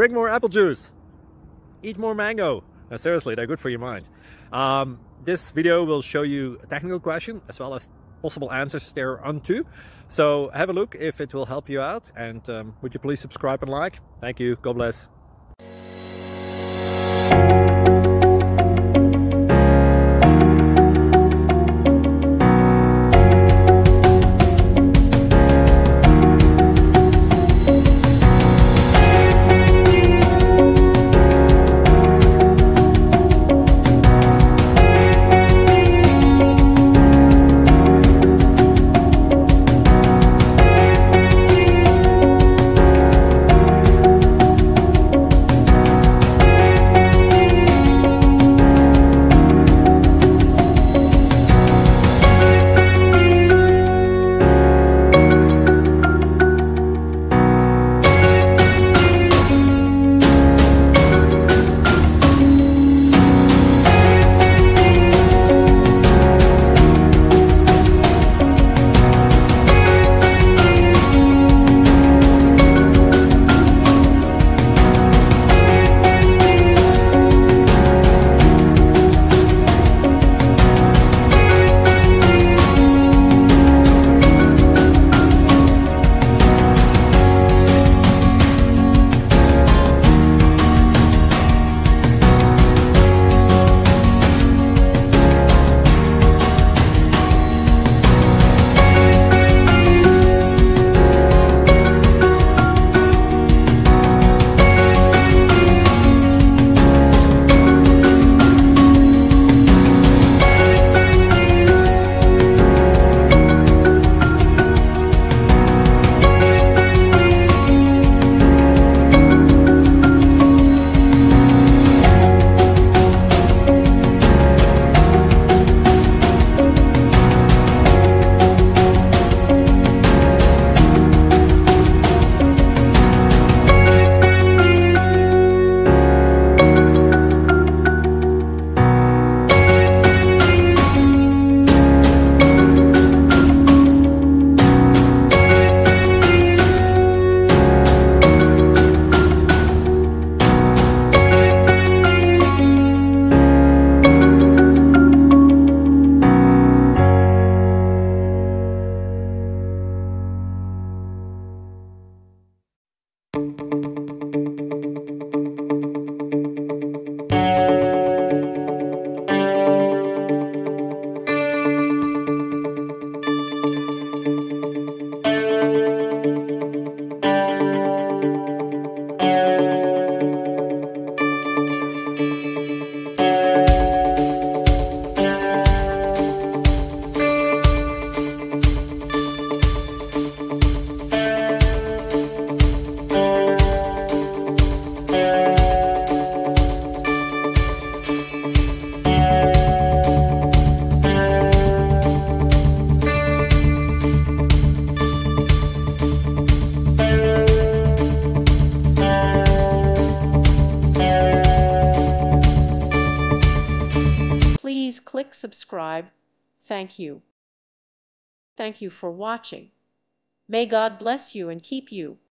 drink more apple juice, eat more mango. No, seriously, they're good for your mind. This video will show you a technical question as well as possible answers thereunto. So have a look if it will help you out, and would you please subscribe and like? Thank you. God bless. Please click subscribe. Thank you. Thank you for watching. May God bless you and keep you.